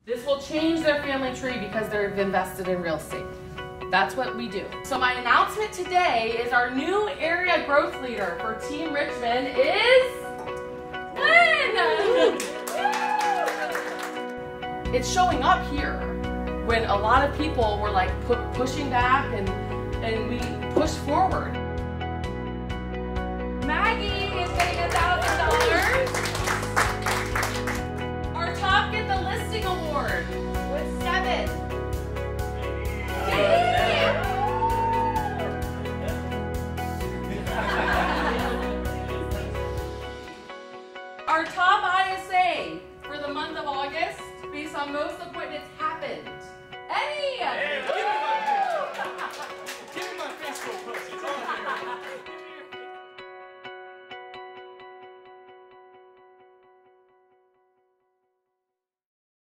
This will change their family tree because they've invested in real estate. That's what we do. So my announcement today is our new area growth leader for Team Richmond is Lynn. It's showing up here when a lot of people were like pushing back and we pushed forward. Maggie is getting $1,000. Our top get the listing award with 7. Our top ISA for the month of August, based on most appointments